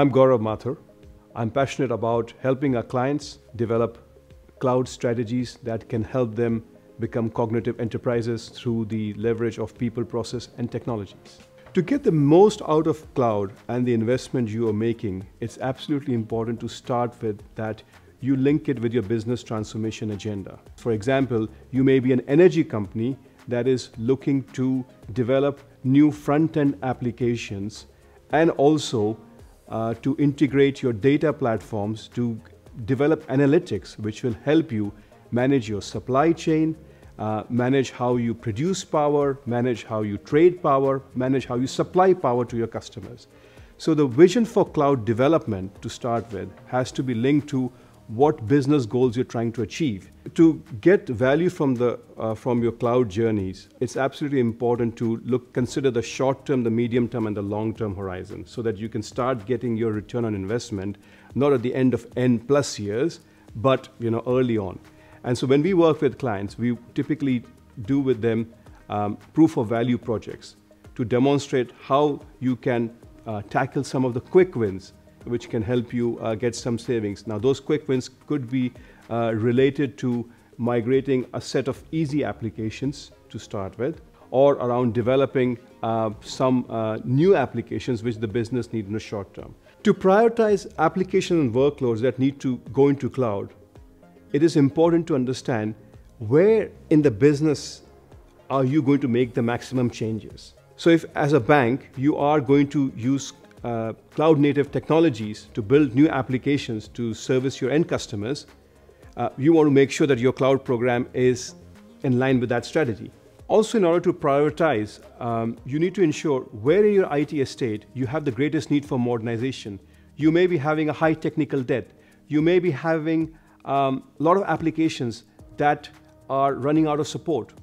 I'm Gaurav Mathur. I'm passionate about helping our clients develop cloud strategies that can help them become cognitive enterprises through the leverage of people, process, and technologies. To get the most out of cloud and the investment you are making, it's absolutely important to start with that you link it with your business transformation agenda. For example, you may be an energy company that is looking to develop new front-end applications and also to integrate your data platforms to develop analytics which will help you manage your supply chain, manage how you produce power, manage how you trade power, manage how you supply power to your customers. So the vision for cloud development to start with has to be linked to what business goals you're trying to achieve. To get value from your cloud journeys, it's absolutely important to consider the short term, the medium term, and the long term horizon so that you can start getting your return on investment, not at the end of N+ years, but early on. And so when we work with clients, we typically do with them proof of value projects to demonstrate how you can tackle some of the quick wins which can help you get some savings. Now, those quick wins could be related to migrating a set of easy applications to start with, or around developing some new applications which the business needs in the short term. To prioritize application and workloads that need to go into cloud, it is important to understand where in the business are you going to make the maximum changes. So if as a bank, you are going to use cloud native technologies to build new applications to service your end customers, you want to make sure that your cloud program is in line with that strategy. Also, in order to prioritize, you need to ensure where in your IT estate you have the greatest need for modernization. You may be having a high technical debt. You may be having a lot of applications that are running out of support.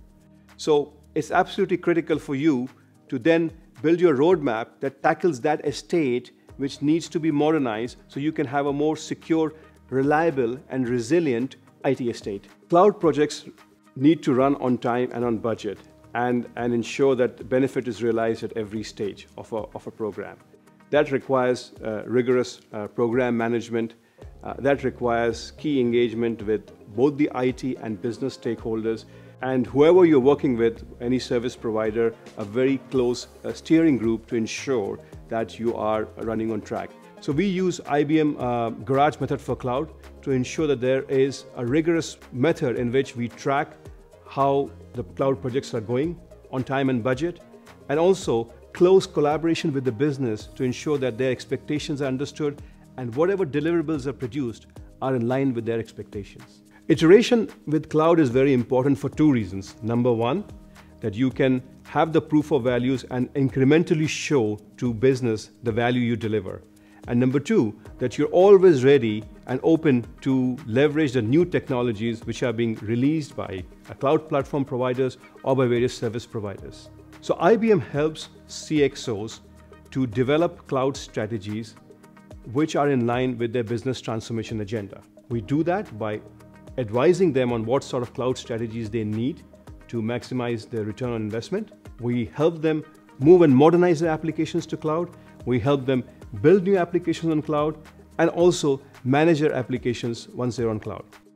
So it's absolutely critical for you to then build your roadmap that tackles that estate which needs to be modernized so you can have a more secure, reliable, and resilient IT estate. Cloud projects need to run on time and on budget and ensure that the benefit is realized at every stage of a program. That requires rigorous program management. That requires key engagement with both the IT and business stakeholders, and whoever you're working with, any service provider, a very close steering group to ensure that you are running on track. So we use IBM Garage method for cloud to ensure that there is a rigorous method in which we track how the cloud projects are going on time and budget, and also close collaboration with the business to ensure that their expectations are understood and whatever deliverables are produced are in line with their expectations. Iteration with cloud is very important for two reasons. Number one, that you can have the proof of values and incrementally show to business the value you deliver. And number two, that you're always ready and open to leverage the new technologies which are being released by cloud platform providers or by various service providers. So IBM helps CXOs to develop cloud strategies which are in line with their business transformation agenda. We do that by advising them on what sort of cloud strategies they need to maximize their return on investment. We help them move and modernize their applications to cloud. We help them build new applications on cloud and also manage their applications once they're on cloud.